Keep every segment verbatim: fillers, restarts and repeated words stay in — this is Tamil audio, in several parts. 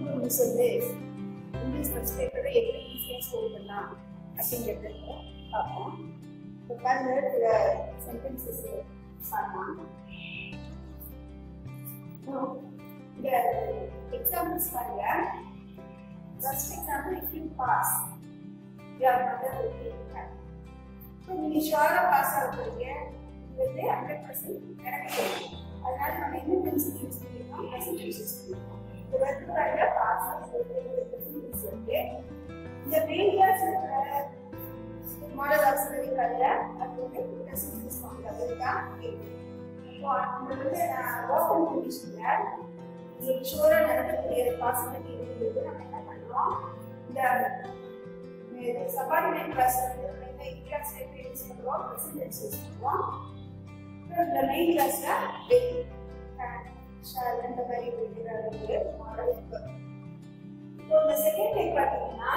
to listen this. In this perspective, every easy score பண்ணலாம் அப்படிங்கிறது பார்ப்போம். இப்போ பாருங்க இந்த சென்டென்சஸ் பார்க்கலாம். இந்த எக்ஸாம்பிள்ஸ் பாருங்க. First example, if you pass, your mother will be happy. So நீங்க ஷுவரா பாஸ் ஆக போறீங்க. இது one hundred percent கரெக்ட். அதனால நம்ம என்ன டென்ஸ் யூஸ் பண்ணிருக்கோம்? present tense யூஸ் பண்ணிருக்கோம். இது வந்து பாருங்க பாஸ் ஆகுறது present வந்து இந்த மெயின் கிளாஸ் மாடல் ஆக்சிலரி கல்ல அது வந்து present tense ஃபார்ம்ல இருக்கா? இப்போ அந்த வந்து ஓபன் கண்டிஷன்ல இது ஷுவரா நடக்கக்கூடிய பாசிபிலிட்டி இருக்குது. நம்ம என்ன பண்றோம்? இந்த subordinate class வந்து நம்ம கிளாஸ் டைப் யூஸ் பண்றோம், present tense யூஸ் பண்றோம். இந்த மெயின் கிளாஸ்ல will, can, shall அந்த மாதிரி ஒரு மாடல் இருக்கு. இப்போ இந்த செகண்ட் டைப் பாத்தீங்கன்னா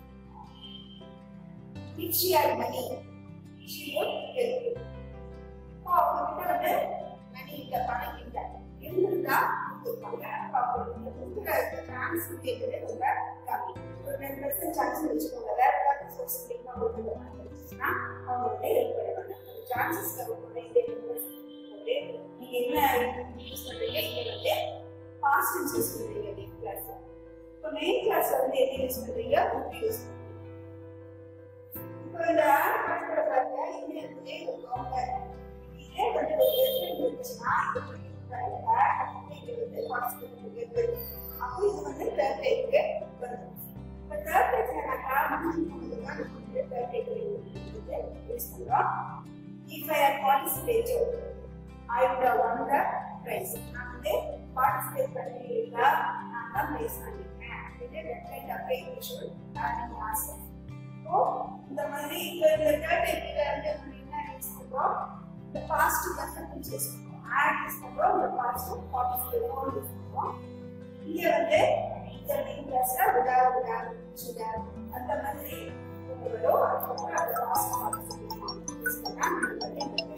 if she had money she would help you. இப்போ அவங்க கிட்ட வந்து மணி இல்ல, பணம் இல்ல, இருந்தா கொடுப்பாங்க. அப்போ அவங்க கொடுக்குற சான்ஸ் கேட்கறது ரொம்ப கம்மி. ஒரு ten percent சான்ஸ் வச்சுக்கோங்க. வேற ஏதாவது சோர்ஸ் கிளிக் பண்ணுறதுன்னா அவங்க வந்து ஹெல்ப் பண்ணுவாங்க. சான்சஸ் தரக்கூடிய இந்த நீங்க என்ன யூஸ் பண்றீங்க? இங்க வந்து பாஸ்ட் டென்ஸ் யூஸ் பண்றீங்க மெயின் கிளாஸ். இப்போ மெயின் கிளாஸ் வந்து என்ன யூஸ் பண்றீங்க? would யூஸ் பண்றீங்க. இப்போ இந்த ஆட் பண்ற பாருங்க, இது வந்து ரொம்ப இதே வந்து ஒரு வெர்பல் இருந்துச்சுன்னா இது வந்து அப்படியே இது வந்து பாஸ்ட் வெர்பல். அப்போ இது வந்து தேர்ட் டைப்க்கு வருது. இப்போ தேர்ட் டைப்ல நான் காரணம் சொன்னதுதான் வந்து தேர்ட் டைப்ல யூஸ் பண்றோம். If I had participated, I would have won the prize. நான் வந்து participate பண்ணிருந்தா நான் தான் பிரைஸ் வாங்கிட்டேன். இது that kind of way we should add ourselves. So இந்த மாதிரி இந்த தேர்ட் டைப்ல வந்து நம்ம என்ன யூஸ் பண்றோம்? the past perfect tense use பண்றோம். add யூஸ் பண்றோம். the past participle யூஸ் பண்றோம். இங்க வந்து இந்த மெயின் கிளாஸ்ல would have, would have, should have அந்த மாதிரி உங்களோட அதுக்கப்புறம் அந்த past participle யூஸ் பண்ணா நமக்கு வந்து இந்த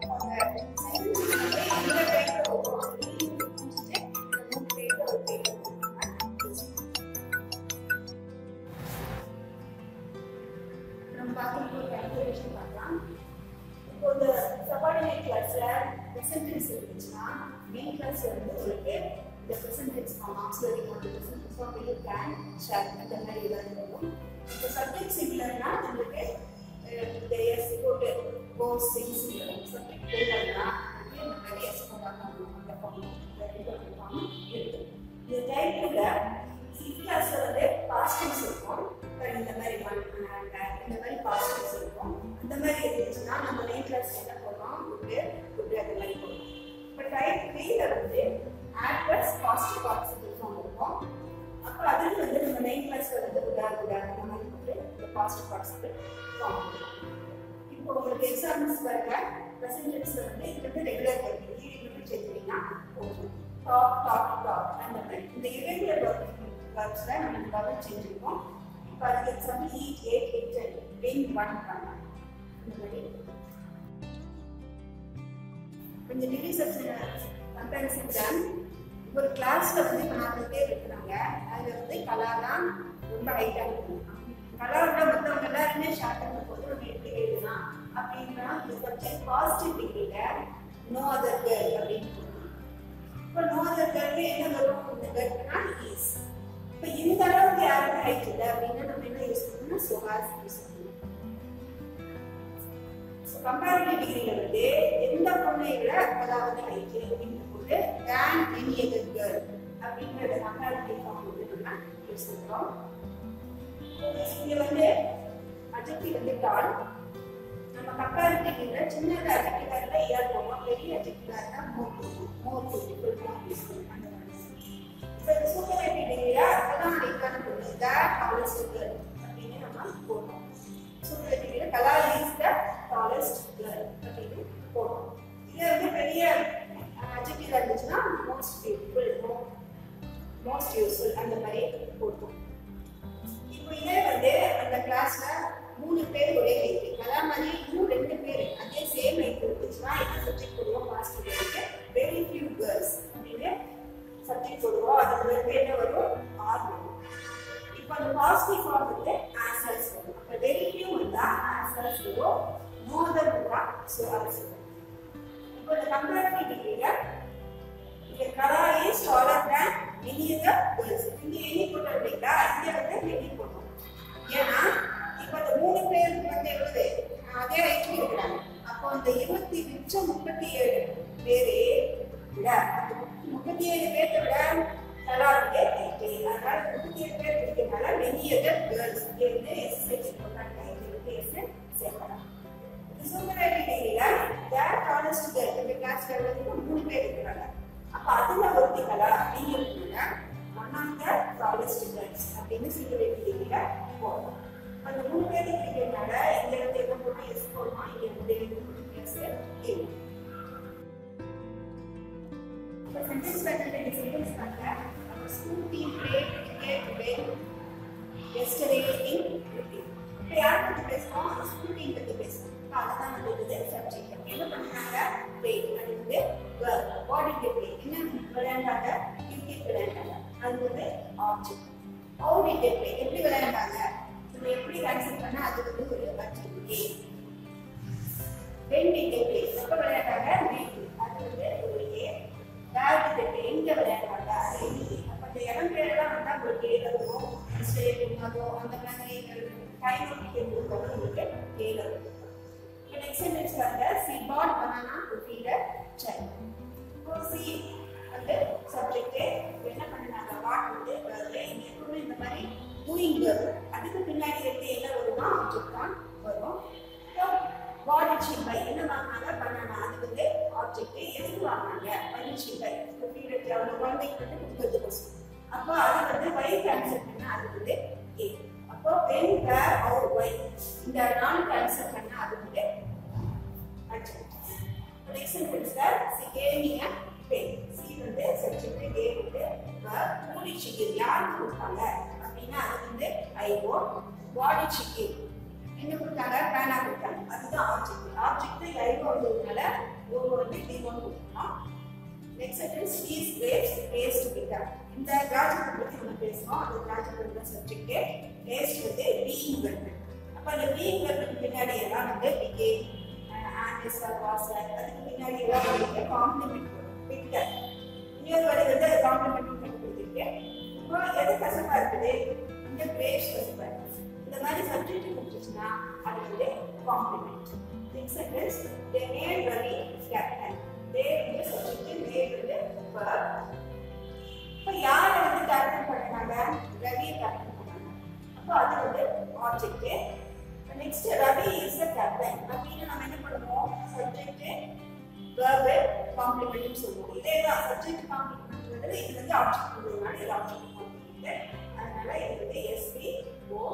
subordinate classல present tense இருந்துச்சுன்னா main class வந்து உங்களுக்கு இந்த present tense form auxiliary form present tense form will, can, shall அந்த மாதிரி எல்லாம் வரும். இப்போ subject singularனா உங்களுக்கு இந்த s போட்டு goes, sings subject போடுறதுனா அது நிறைய சொல்றாங்க. அந்த form இந்த ரெண்டு form இருக்கு. இந்த டைப்ல C classல வந்து past tense இருக்கும். இந்த மாதிரி பண்ணாங்க, இந்த மாதிரி past tense இருக்கும். அந்த மாதிரி இருந்துச்சுன்னா நம்ம main class என்ன போடுறோம்? would, would அந்த மாதிரி போடுறோம். இப்போ டைப் த்ரீல வந்து adverb past participle form இருக்கும். அப்போ அதுல வந்து நம்ம main classல வந்து would, would அந்த மாதிரி போட்டு இந்த past participle form இருக்கும். இப்போ உங்களுக்கு எக்ஸாம்பிள்ஸ் பாருங்க. present tense வந்து இது வந்து ரெகுலர் வெர்ப். இது மட்டும் சேர்த்தீங்கன்னா போதும். talk, talk, talk அந்த மாதிரி இந்த irregular verbsல நம்ம வர்ப் செஞ்சிருக்கோம். இப்போ அதுக்கு example eat, ate, eaten, been, won பண்ணலாம். இந்த மாதிரி இந்த டிகிரி செக்ஷன் கம்பேரிசன் தான் ஒரு கிளாஸ்ல வந்து இப்போ நாலு பேர் இருக்கிறாங்க. அதில் வந்து கலா தான் ரொம்ப ஹைட்டாக இருக்கும். கலாவோட மற்றவங்க எல்லாருமே ஷார்ட்டாக போது நம்ம எப்படி எழுதலாம் அப்படின்னா இந்த சப்ஜெக்ட் பாசிட்டிவ் டிகிரியில நோ அதர் கேர்ள் அப்படின்னு சொல்லணும். இப்போ நோ அதர் கேர்ள்ல என்ன வரும்? இந்த கேர்ள்னா ஈஸ். இப்போ இந்த அளவுக்கு யாருக்கு ஹைட் இல்லை அப்படின்னா நம்ம என்ன யூஸ் பண்ணணும்னா ஸோ ஹாஸ் யூஸ் பண்ணணும். கம்பேரிட்டிவ் டிகிரியில வந்து எந்த பொண்ணை விட அதாவது ஹைட் அப்படின்னு போது than any other girl அப்படிங்கிற கம்பேரிட்டிவ் ஃபார்ம் வந்து நம்ம யூஸ் பண்றோம். இங்க வந்து அட்ஜெக்டிவ் வந்து டால். நம்ம கம்பேரிட்டிவ் டிகிரியில சின்னது அட்ஜெக்டிவா இருந்தா ஏர் போடுவோம், பெரிய அட்ஜெக்டிவா இருந்தா மோர் போடுவோம். மோர் பியூட்டிஃபுல் மோர் யூஸ்ஃபுல் அந்த மாதிரி. இப்போ சூப்பர்லேட்டிவ் டிகிரியில அதான் ஹைட்டான பொண்ணு that tallest girl அப்படின்னு நம்ம போடுறோம். சூப்பர்லேட்டிவ் டிகிரியில Kala is the tallest girl அப்படின்னு போடுறோம். இது வந்து பெரிய அட்ஜெக்டிவ் இருந்துச்சுன்னா மோஸ்ட் பியூட்டிஃபுல், மோஸ்ட் யூஸ்ஃபுல் அந்த மாதிரி போடுவோம். இப்போ இதே வந்து அந்த கிளாஸ்ல மூணு பேர் ஒரே ஹைட், அதே மாதிரி இன்னும் ரெண்டு பேர் அதே சேம் ஹைட் இருந்துச்சுன்னா என்ன சப்ஜெக்ட் போடுவோம்? பாஸ்ட் டென்ஸ்க்கு வெரி ஃபியூ கேர்ள்ஸ் அப்படின்னு சப்ஜெக்ட் போடுவோம். அதுக்கு வந்து என்ன வரும்? ஆர் வரும். இப்போ அந்த பாசிட்டிவ் ஃபார்ம் வந்து ஆன்சர்ஸ் வரும். அப்போ டெரிவேட்டிவ் வந்தா ஆன்சர்ஸ் வரும், மோதல் வந்தா ஸ்லாபஸ் வரும். இப்போ இந்த கம்பேரிட்டிவ் டிகிரியில இந்த Kala is taller than any other girls. இங்க எனி போட்டோம் இல்லைங்களா, இங்க வந்து எனி போட்டோம். ஏன்னா இப்போ அந்த மூணு பேருக்கு வந்து எவ்வளவு அதே ஐடி இருக்கிறாங்க. அப்போ அந்த இருபத்தி மிச்சம் முப்பத்தி ஏழு பேரே விட முப்பத்தி ஏழு பேரை விட கலாவுக்கு ஐடி. அதனால முப்பத்தி ஏழு பேர் இருக்கிறதுனால many other girls இங்கே வந்து எஸ்எஸ்எல்சி போட்டாங்க, இங்கே வந்து எஸ் சேர்க்கலாம். சுந்தரடி டிகிரியில தேர் டாலஸ்ட் கேர்ள் இந்த கிளாஸ்ல வந்து மூணு பேர் இருக்கிறாங்க. அப்போ அதுல ஒருத்தி கலா அப்படிங்கிறதுனால one of the tallest girls அப்படின்னு சுந்தரடி டிகிரியில போகலாம். அந்த மூணு பேர் இருக்கிறதுனால இங்க வந்து என்ன போட்டு எஸ் போடணும், இங்க வந்து எஸ் ஏ. இப்போ சென்டென்ஸ் பேட்டர்ன் சென்டென்ஸ் பண்ண நம்ம school team played cricket today yesterday in routine. இப்போ யார் பற்றி பேசுவோம், அந்த ஸ்கூல் டீம் பற்றி பேசுவோம். இப்போ அதுதான் வந்து சப்ஜெக்ட். என்ன பண்ணாங்க, பிளே அது வந்து பாடி பிளே என்ன விளையாண்டாங்க, கிரிக்கெட் விளையாண்டாங்க, அது வந்து object. How did they play எப்படி விளையாண்டாங்க, எப்படி கன்சிடர் பண்ணா அது வந்து ஒரு activity. when did they play எப்ப விளையாண்டாங்க, அது வந்து ஒரு ஏ. where did they play எங்க விளையாண்டாங்க, அது ஏ. அப்ப இந்த இடம் பேரெல்லாம் வந்தா உங்களுக்கு ஏல இருக்கும், ஸ்டேட் பண்ணதோ அந்த மாதிரி டைம் கேட்குறது உங்களுக்கு ஏல இருக்கும். இப்போ நெக்ஸ்ட் சென்டென்ஸ் பாருங்க, she bought banana to feed a child. இப்போ she வந்து சப்ஜெக்ட் என்ன பண்ணாங்க, வாட் வந்து இங்க எப்பவுமே இந்த மாதிரி doing verb அதுக்கு பின்னாடி வந்து என்ன வருமா, ஆப்ஜெக்ட் தான் வரும். So what did she buy என்ன வாங்கினாங்க, பண்ணாங்க, அது வந்து ஆப்ஜெக்ட். எதுக்கு வாங்கினாங்க, வாட் ஷி பை பீரியட் அவங்க குழந்தைக்கு வந்து கொடுக்கறதுக்கு. அப்போ அது வந்து வை கேன்சல் பண்ணா அது வந்து ஏ. அப்போ வென் வேர் அவர் வை இந்த நாலு கேன்சல் பண்ணா அது வந்து ஆப்ஜெக்ட். நெக்ஸ்ட் சென்டென்ஸ்ல she gave me a pen. She வந்து சப்ஜெக்ட், கேவ் வந்து verb. who did she give யாருக்கு கொடுத்தாங்க அப்படின்னா அது வந்து ஐ ஓ. what did she give என்ன கொடுத்தாங்க, பேனா கொடுத்தாங்க, அதுதான் ஆப்ஜெக்ட். ஆப்ஜெக்ட் ஐ ஓ வந்ததுனால ஓ வந்து டி ஒன் கொடுக்கணும். Next sentence is grapes placed together. இந்த கிராஜுவேட் பத்தி நம்ம பேசுறோம், அந்த கிராஜுவேட் தான் சப்ஜெக்ட். placed வந்து being verb. அப்ப அந்த being verb பின்னாடி எல்லாம் வந்து became and is was அதுக்கு பின்னாடி எல்லாம் வந்து காம்ப்ளிமெண்ட் பிக்டர். இன்னொரு வரை வந்து காம்ப்ளிமெண்ட் பண்ணி கொடுத்துருக்கேன். இப்போ எது கசப்பா இருக்குது, இந்த கிரேப்ஸ் கசப்பா இருக்குது. இந்த மாதிரி சப்ஜெக்ட் கொடுத்துச்சுன்னா அது வந்து complement. Next sentence they made Ravi captain. they வந்து சப்ஜெக்ட், they வந்து verb. இப்போ யாரை வந்து கேப்டன் பண்ணாங்க, ரவியை கேப்டன் பண்ணாங்க. அப்போ அது வந்து object. Next Ravi is the captain அப்படின்னு நம்ம என்ன பண்ணுவோம், சப்ஜெக்ட் verb காம்ப்ளிமெண்ட் சொல்லுவோம். இதே தான் சப்ஜெக்ட் காம்ப்ளிமெண்ட் வந்து இது வந்து ஆப்ஜெக்ட் கொடுக்கறதுனால இது ஆப்ஜெக்ட் காம்ப்ளிமெண்ட். அதனால இது வந்து S P O.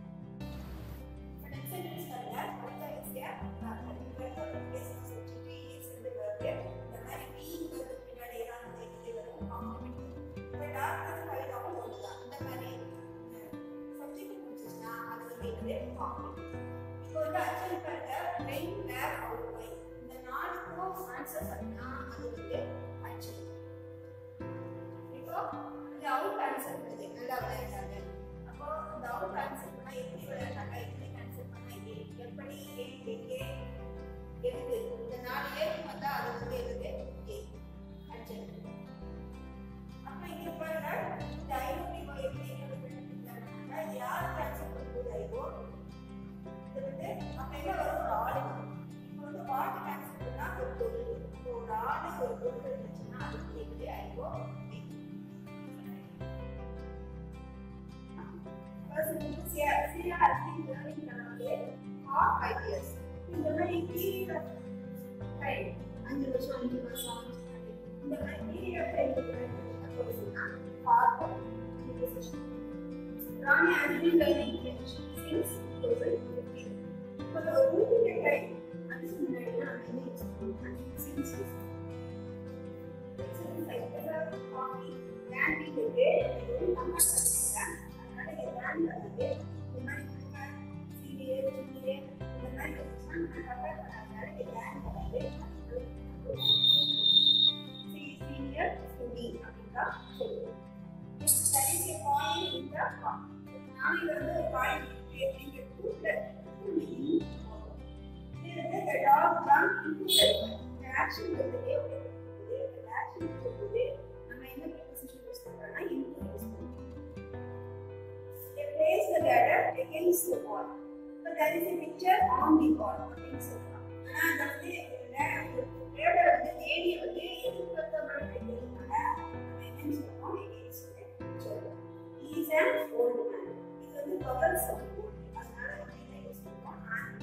Next sentence பாருங்க, அடுத்த இஸ்யா வெர்பல் பிளேஸ் சப்ஜெக்ட் இஸ் இந்த verb. இந்த மாதிரி being verb பின்னாடி எல்லாம் வந்து இது வரும் காம்ப்ளிமெண்ட். இப்போ டாக்டர் ஃபைடாவும் ஒன்றுதான். இந்த மாதிரி சப்ஜெக்ட் கொடுத்துச்சுன்னா அது வந்து இது காம்ப்ளிமெண்ட். இப்போ வந்து ஆக்சுவலி பாருங்க, when where how why இந்த நாலுக்கும் ஆன்சர் பண்ணா அது வந்து ஆக்சுவலி. இப்போ இந்த அவுட் ஆன்சர் பண்ணுது, நல்லா விளையாண்டாங்க. அப்போ இந்த அவுட் ஆன்சர் பண்ணா எப்படி விளையாண்டாங்க, எப்படி ஆன்சர் பண்ணா எப்படி ஏன் எங்கே எதுக்கு இந்த நாலு ஏருக்கு வந்தா அது வந்து எதுக்கு ஏ ஆக்சுவலி. அப்போ இங்க பாருங்க, இந்த ஐநூறு இப்போ எப்படி இது யாருக்கு ஆன்சர் பண்ணும்போது ஐயோ இது வந்து அப்போ என்ன வரும், ஒரு ஆளு. இப்போ வந்து வாட்டு ஆன்சர் பண்ணா ஒரு பொருள், ஒரு ஆளு ஒரு பொருள் இருந்துச்சுன்னா அது வந்து எப்படி ஐயோ. Syria has been learning Kannada for five years. இந்த மாதிரி period of time அஞ்சு வருஷம் அஞ்சு வருஷம் இந்த மாதிரி period of time கொடுத்தீங்கன்னா பார்ப்போம். Rani has been learning French since twenty fifteen. இப்போ ஒரு period time அதுக்கு முன்னாடி நான் என்ன explain since coffee can be the way நம்ம கற்றுக்கலாம். அதனால எல்லாரும் வந்து இந்த மாதிரி சீரியே சீரியே இந்த மாதிரி கம்பேர் பண்ணாதனால எல்லாரும் வந்து சீரியர் சுமி அப்படின்னு தான் சொல்லுவோம். That is a coin in the palm. Now you have the coin in the foot. The dog jumped into the the action of the day. The action of the day. நம்ம என்ன preposition use பண்றோம்னா into use பண்றோம். They place the ladder against the wall. But there is a picture on the wall. அப்படின்னு சொல்றோம். ஆனா அந்த வந்து ladder வந்து தேடி வந்து எதிர்பார்த்தபடி வைக்கிறதுனால நம்ம என்ன சொல்றோம் against the picture. He is an old man. இது வந்து vowels of old. அதனால நம்ம என்ன யூஸ் பண்றோம்?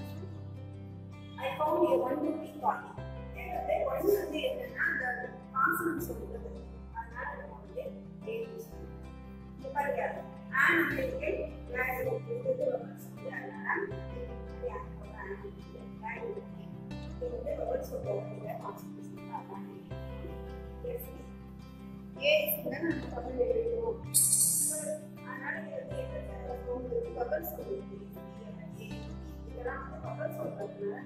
I found a one rupee coin. இந்த one வந்து என்னன்னா அந்த கான்சனன்ட் சொல்றது. அதனால நம்ம வந்து a யூஸ் பண்றோம். இங்க பாருங்க. and வந்து வேல்யூ இது வந்து சொல்றது. அதனால இது ஆட் பண்றோம். வேல்யூ இது வந்து வேர்ட்ஸ் சொல்றது கான்சனன்ட். அதனால yes. a இதுதான் நம்ம தமிழ்ல எழுதுறோம். அதனால இது வந்து என்ன சொல்றது? வேர்ட்ஸ் சொல்றது. இதெல்லாம் வந்து வேர்ட்ஸ் சொல்றதுனால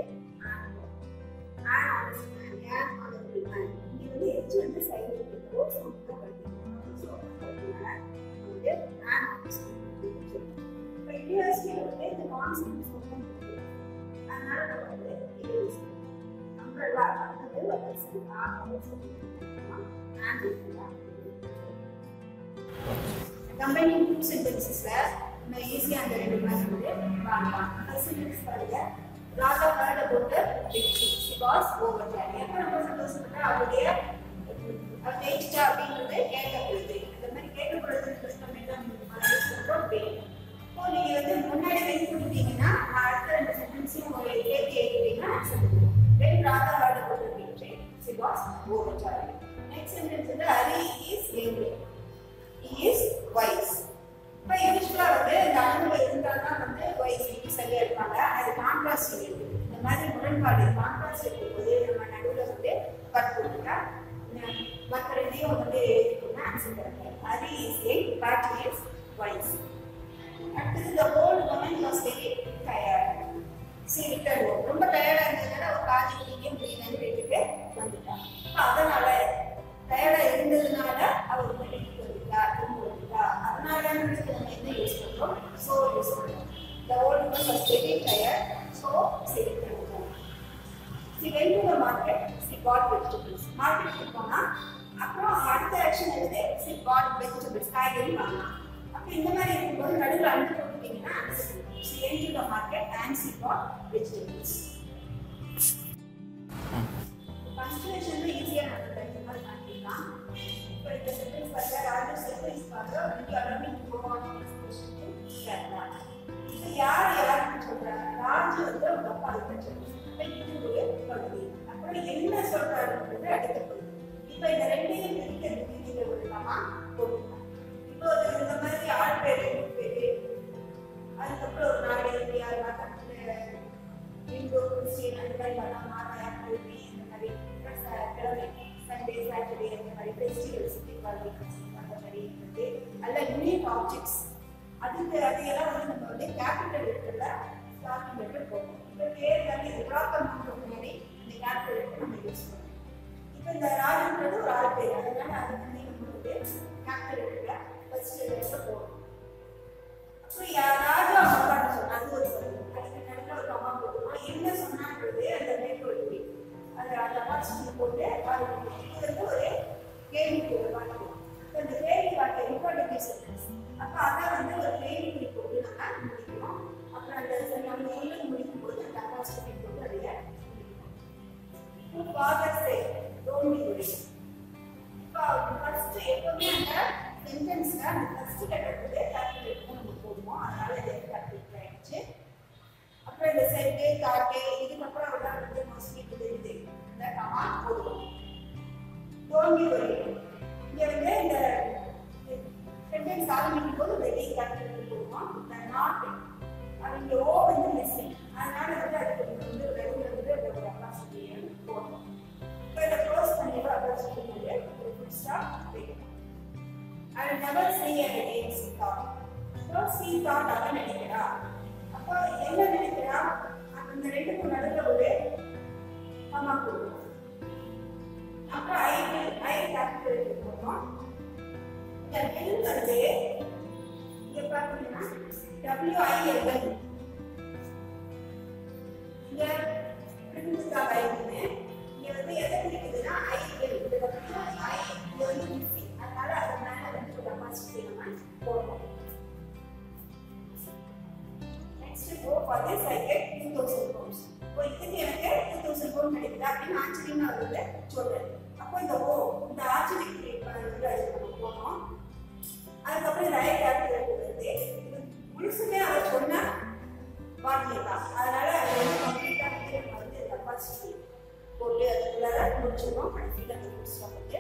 combining two sentences நம்ம ஈஸியா அந்த ரெண்டு மாதிரி வந்து வாங்கலாம். ஃபர்ஸ்ட் சென்டென்ஸ் பாருங்க. Raja heard about the victory. She was overjoyed. எப்ப நம்ம சந்தோஷப்பட்டா அவருடைய ஜெயிச்சிட்டா அப்படிங்கிறது கேட்கப்படுது. இந்த மாதிரி கேட்கப்படுறதுன்னு நம்ம என்ன சொல்றோம்? வெயிட். இப்போ நீங்க வந்து முன்னாடி வெயிட் பண்ணிட்டீங்கன்னா அடுத்த ரெண்டு சென்டென்ஸையும் ஒரு கேள்வி எழுதிட்டீங்கன்னா ஆன்சர் பண்ணுவோம். When Raja heard about the victory, she was overjoyed. Next sentence வந்து Hari is angry. He is wise. இப்போ யூஸ்வலா வந்து இந்த அனுபவம் இருந்தால்தான் வந்து வயசு சரியா இருப்பாங்க. அது கான்ட்ராஸ்ட் இருக்கு. இந்த மாதிரி முரண்பாடு கான்ட்ராஸ்ட் இருக்கும்போது நம்ம நடுவில் வந்து கட் போட்டுட்டா மற்ற ரெண்டையும் வந்து எழுதிக்கணும்னா ஆன்சர் கிடைக்கும். அது ஈஸி பட் இஸ் வைஸ். அடுத்தது the old woman was very tired. She returned home. ரொம்ப டயர்டா இருந்ததுனால ஒரு காஜி குடிக்க முடியலன்னு வீட்டுக்கு வந்துட்டான். அதனால டயர்டா இருந்ததுனால அவர் வீட்டுக்கு வந்துட்டா வந்துட்டா அதனால நம்ம என்ன யூஸ் பண்றோம்? so யூஸ் பண்றோம். The old woman was very tired, so she returned home. She went to the market. She bought vegetables. மார்க்கெட்டுக்கு போனா அப்புறம் அடுத்த ஆக்ஷன் என்னது? she bought vegetables. காய்கறி வாங்கினா. அப்ப இந்த மாதிரி இருக்கும்போது நடுவில் அஞ்சு போட்டுட்டீங்கன்னா ஆன்சர் பண்ணுவோம். she went to the market and she bought vegetables. punctuation ஈஸியா நம்ம இந்த மாதிரி பண்ணிக்கலாம். இப்போ இந்த சென்டென்ஸ் பாருங்க. ராஜு சென்டென்ஸ் பாருங்க. you are learning to go on this question to Kerala. இப்போ யார் யாருக்கு சொல்றாங்க? ராஜு வந்து அவங்க அப்பா கிட்ட சொல்றாங்க. அப்ப இது ஒரு பகுதி. அப்புறம் என்ன சொல்றாருன்றது அடுத்த பகுதி. இப்போ இந்த ரெண்டையும் பிரிக்கிறதுக்கு நீங்க ஒரு கமா போட்டுக்கலாம். இப்போ இந்த மாதிரி ஆள் பேரு பேரு அதுக்கப்புறம் ஒரு நாடு இந்தியா இந்தோ கிறிஸ்டியன் அந்த மாதிரி பண்ணலாம். மாதா கல்வி இந்த மாதிரி கிழமை சண்டே சாட்டர்டே அந்த மாதிரி ஃபெஸ்டிவல்ஸ் தீபாவளி அந்த மாதிரி வந்து அல்ல யூனிக் ஆப்ஜெக்ட்ஸ் அதுக்கு அதையெல்லாம் வந்து நம்ம வந்து கேபிட்டல் லெட்டர்ல ஸ்டார்டிங் லெட்டர் போடுவோம். இப்போ பேர் வந்து இது ப்ராப்பர் பண்ணுற முன்னாடி இந்த கேபிட்டல் லெட்டர் நம்ம யூஸ் பண்ணுவோம். இப்போ இந்த ராஜுன்றது ஒரு ஆள் பேர். அதனால அதை வந்து நம்ம வந்து கேபிட்டல் லெட்டர்ல ஃபர்ஸ்ட் லெட்டர் போடுவோம். அப்போ ராஜா அம்மான்னு சொன்னா அது ஒரு சொல்லு. அதுக்கு நடுவில் ஒரு அம்மா போடுவோம். என்ன சொன்னான்றது அந்த மேற்கொள்வி அதை அந்த வாட்ஸ்அப்பில் போட்டு அது வந்து ஒரு கேள்விக்கு ஒரு வார்த்தை. இப்போ இந்த கேள்வி வார்த்தை இம்பார்ட்டன்ட் சென்டென்ஸ். அப்போ அதை வந்து ஒரு கேள்விக்குறி போட்டு நம்ம முடிக்கணும். அப்புறம் அந்த நம்ம சொல்லுக்கு முடிக்கும் போது அந்த அப்பாஸ்ட்ரோஃபி போட்டு அதை முடிக்கணும். Father say don't be worried. இப்போ ஃபர்ஸ்ட் எப்பவுமே அந்த சென்டென்ஸ்ல அந்த ஃபர்ஸ்ட் லெட்டர் வந்து கேபிட்டல் லெட்டர் நம்ம போடுவோம். அதனால இது கேபிட்டல் ஆயிடுச்சு. அப்புறம் இந்த செட்டு காட்டு இதுக்கப்புறம் எல்லாம் வந்து மோஸ்ட்லி தெரியுது இந்த கமா போடுவோம். Don't be worried. இங்க வந்து இந்த சென்டென்ஸ் ஆரம்பிக்கும் போது வெரி கேபிட்டல் போடுவோம். இந்த நாட் அவங்க ஓ வந்து மிஸ்ஸிங். அதனால வந்து அதுக்கு வந்து ரெகுலர் வந்து ஒரு அப்பாசிட்டி போடுவோம். இப்போ இதை க்ளோஸ் பண்ணிடுவோம். அப்பாசிட்டி வந்து ஒரு ஃபுல் ஸ்டாப் வைக்கணும். I will never say again she thought. So she thought அவன் நினைக்கிறா. அப்போ என்ன நினைக்கிறா? அந்த ரெண்டுக்கும் நடுவில் ஒரு கமா போடுவோம். அப்புறம் ஐ ஐ கேபிட்டல் போடுவோம். இந்த this I get two thousand pounds. இப்போ இதுக்கு எனக்கு two thousand pounds கிடைக்குதா அப்படின்னு ஆச்சரியமா வந்து சொல்றேன். அப்போ இந்த ஓ இந்த ஆச்சரியம் கிரியேட் பண்ணுறது அது நம்ம போனோம். அதுக்கப்புறம் ரைட் ஆஃப்டர் வருது. முழுசுமே அவர் சொன்னா வார்த்தை தான். அதனால அது வந்து கம்ப்ளீட்டா வந்து நம்ம வந்து கெப்பாசிட்டி போட்டு அதுக்குள்ளார முடிச்சிடணும். கடைசியில் அந்த புதுசாக வந்து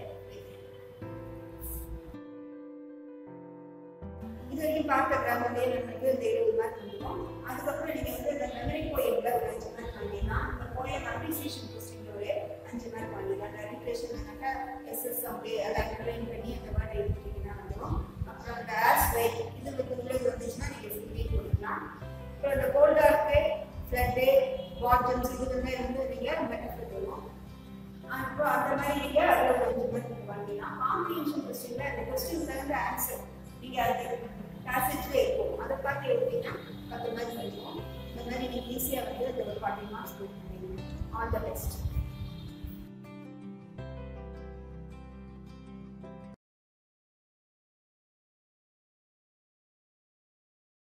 இது வரைக்கும் பார்த்த கிராமர்லேயே நம்மளுக்கு இந்த இருபது மார்க் வந்துடும். அதுக்கப்புறம் நீங்கள் வந்து இந்த மெமரி போயம்ல ஒரு அஞ்சு மார்க் வாங்கிடலாம். இந்த போயம் அப்ரிசியேஷன் கொஸ்டின் ஒரு அஞ்சு மார்க் வாங்கிடலாம். லிட்ரேஷன்னாக்கா எஸ்எஸ் அப்படி அதை அண்டர்லைன் பண்ணி அந்த மாதிரி எடுத்துட்டீங்கன்னா வந்துடும். அப்புறம் இந்த ஆஸ் ரைட் இது உள்ள வந்துச்சுன்னா நீங்கள் ஃபிஃப்டி கொடுக்கலாம். அப்புறம் இந்த கோல்டார்க்கு ஃப்ளட்டு வாட்டர்ஸ் இது வந்து வந்து நீங்கள் ரொம்ப எஃபெக்ட் வரும். அப்போ அந்த மாதிரி நீங்கள் அதில் ஒரு அஞ்சு மார்க் வாங்கிடலாம். காம்ப்ரிஹென்ஷன் கொஸ்டினில் அந்த கொஸ்டின் தகுந்த ஆன்சர் நீங்கள் அது பேசேஜில் இருக்கும். அதை பார்த்து எடுத்தீங்கன்னா பத்து மார்க் இருக்கும். இந்த மாதிரி நீங்கள் ஈஸியாக வந்து அந்த ஒரு ஃபார்ட்டி மார்க்ஸ் கொடுக்க முடியும். All the best.